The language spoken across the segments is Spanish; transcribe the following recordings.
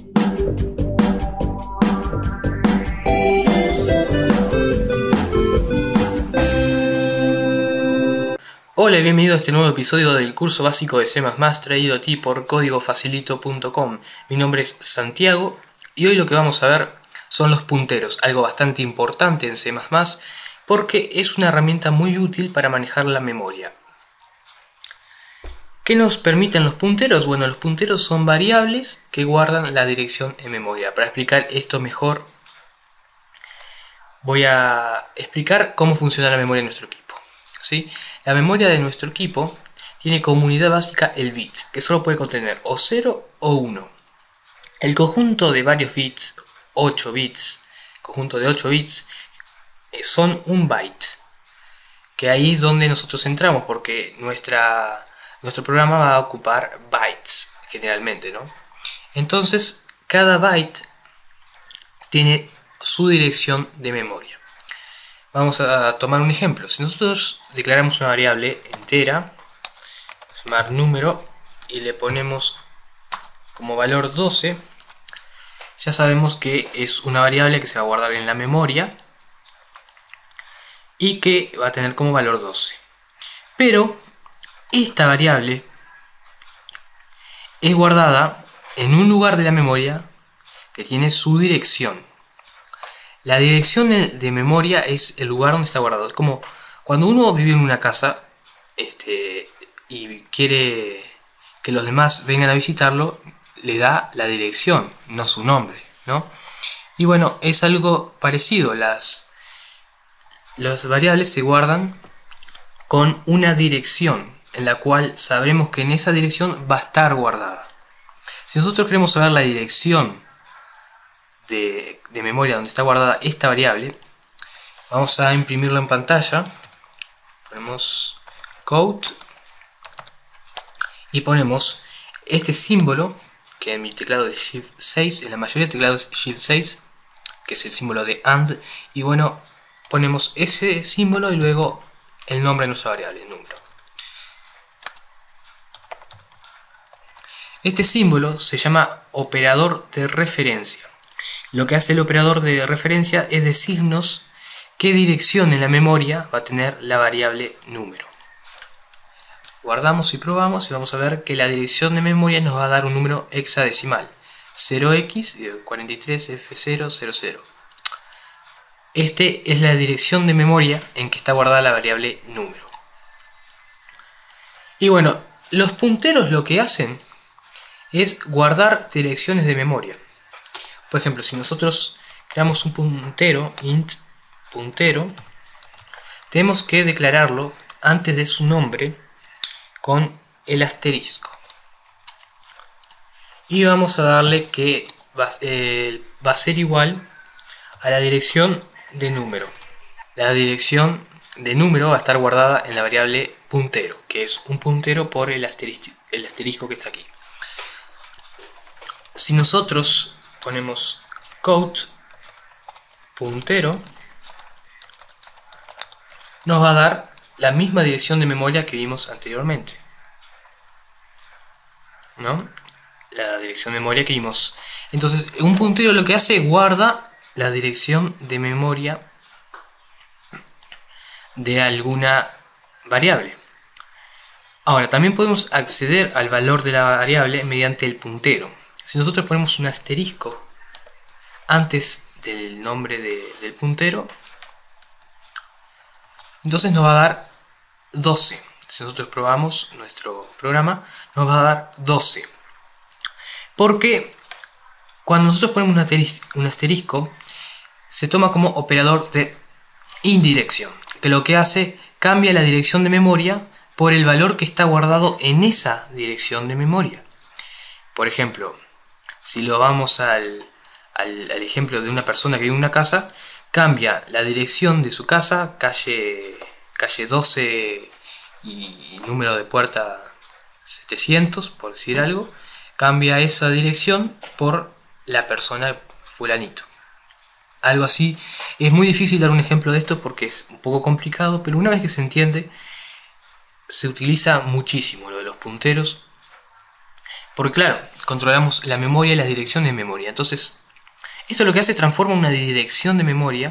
Hola y bienvenido a este nuevo episodio del curso básico de C++ traído a ti por códigofacilito.com. Mi nombre es Santiago y hoy lo que vamos a ver son los punteros, algo bastante importante en C++ porque es una herramienta muy útil para manejar la memoria. ¿Qué nos permiten los punteros? Bueno, los punteros son variables que guardan la dirección en memoria. Para explicar esto mejor, voy a explicar cómo funciona la memoria de nuestro equipo. ¿Sí? La memoria de nuestro equipo tiene como unidad básica el bit, que solo puede contener o 0 o 1. El conjunto de varios bits, 8 bits, conjunto de 8 bits, son un byte, que ahí es donde nosotros entramos, porque nuestro programa va a ocupar bytes, generalmente, ¿no? Entonces, cada byte tiene su dirección de memoria. Vamos a tomar un ejemplo. Si nosotros declaramos una variable entera, llamar número, y le ponemos como valor 12, ya sabemos que es una variable que se va a guardar en la memoria y que va a tener como valor 12. Pero esta variable es guardada en un lugar de la memoria que tiene su dirección. La dirección de memoria es el lugar donde está guardado. Es como cuando uno vive en una casa y quiere que los demás vengan a visitarlo, le da la dirección, no su nombre, ¿no? Y bueno, es algo parecido. Las variables se guardan con una dirección en la cual sabremos que en esa dirección va a estar guardada. Si nosotros queremos saber la dirección de memoria donde está guardada esta variable, vamos a imprimirlo en pantalla. Ponemos code y ponemos este símbolo, que en mi teclado de Shift 6, en la mayoría de teclados Shift 6, que es el símbolo de AND, y bueno, ponemos ese símbolo y luego el nombre de nuestra variable, el número. Este símbolo se llama operador de referencia. Lo que hace el operador de referencia es decirnos qué dirección en la memoria va a tener la variable número. Guardamos y probamos y vamos a ver que la dirección de memoria nos va a dar un número hexadecimal, 0x43f000. Este es la dirección de memoria en que está guardada la variable número. Y bueno, los punteros lo que hacen es guardar direcciones de memoria. Por ejemplo, si nosotros creamos un puntero, int puntero, tenemos que declararlo antes de su nombre con el asterisco. Y vamos a darle que va a ser igual a la dirección de número. La dirección de número va a estar guardada en la variable puntero, que es un puntero por el asterisco que está aquí. Si nosotros ponemos code puntero, nos va a dar la misma dirección de memoria que vimos anteriormente, ¿no? La dirección de memoria que vimos. Entonces, un puntero lo que hace es guarda la dirección de memoria de alguna variable. Ahora, también podemos acceder al valor de la variable mediante el puntero. Si nosotros ponemos un asterisco antes del nombre del puntero, entonces nos va a dar 12. Si nosotros probamos nuestro programa, nos va a dar 12. Porque cuando nosotros ponemos un asterisco, se toma como operador de indirección, que lo que hace, cambia la dirección de memoria por el valor que está guardado en esa dirección de memoria. Por ejemplo, si lo vamos al ejemplo de una persona que vive en una casa, cambia la dirección de su casa, calle 12 y número de puerta 700, por decir algo, cambia esa dirección por la persona fulanito. Algo así. Es muy difícil dar un ejemplo de esto porque es un poco complicado, pero una vez que se entiende, se utiliza muchísimo lo de los punteros Porque claro, controlamos la memoria y la dirección de memoria. Entonces, esto lo que hace, transforma una dirección de memoria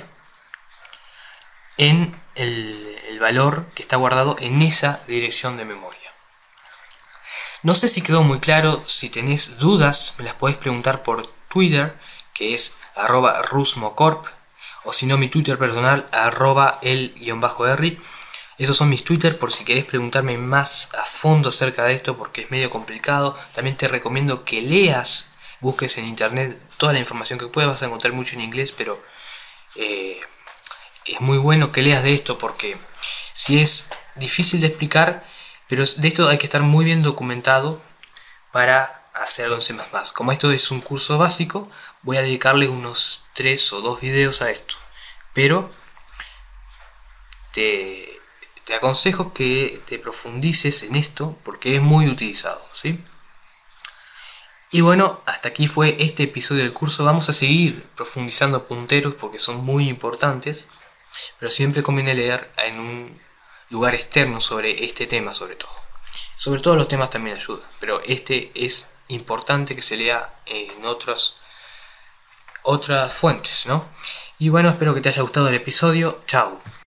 en el valor que está guardado en esa dirección de memoria. No sé si quedó muy claro. Si tenés dudas, me las podés preguntar por Twitter, que es @rusmocorp, o si no, mi Twitter personal, @el_r. Esos son mis Twitter por si querés preguntarme más a fondo acerca de esto, porque es medio complicado. También te recomiendo que leas, busques en internet toda la información que puedas. Vas a encontrar mucho en inglés, pero es muy bueno que leas de esto, porque si es difícil de explicar, pero de esto hay que estar muy bien documentado para hacer algo en C++. Como esto es un curso básico, voy a dedicarle unos 3 o 2 videos a esto, pero te aconsejo que te profundices en esto porque es muy utilizado, ¿sí? Y bueno, hasta aquí fue este episodio del curso. Vamos a seguir profundizando punteros porque son muy importantes, pero siempre conviene leer en un lugar externo sobre este tema, sobre todo. Sobre todo los temas también ayudan, pero este es importante que se lea en otras fuentes, ¿no? Y bueno, espero que te haya gustado el episodio. Chao.